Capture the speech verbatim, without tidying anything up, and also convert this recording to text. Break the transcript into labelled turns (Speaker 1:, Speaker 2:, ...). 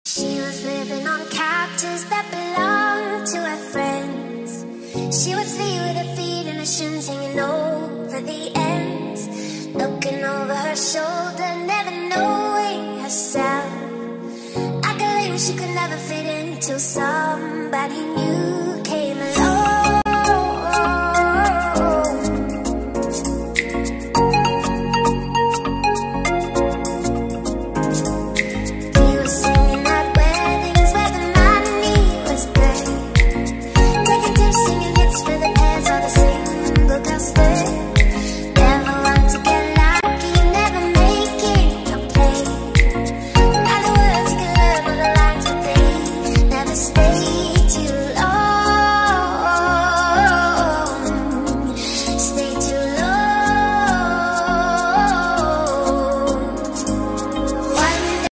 Speaker 1: She was living on couches that belonged to her friends. She would sleep with her feet in her shoes hanging over the ends, looking over her shoulder, never knowing herself. I could leave, she could never fit into some.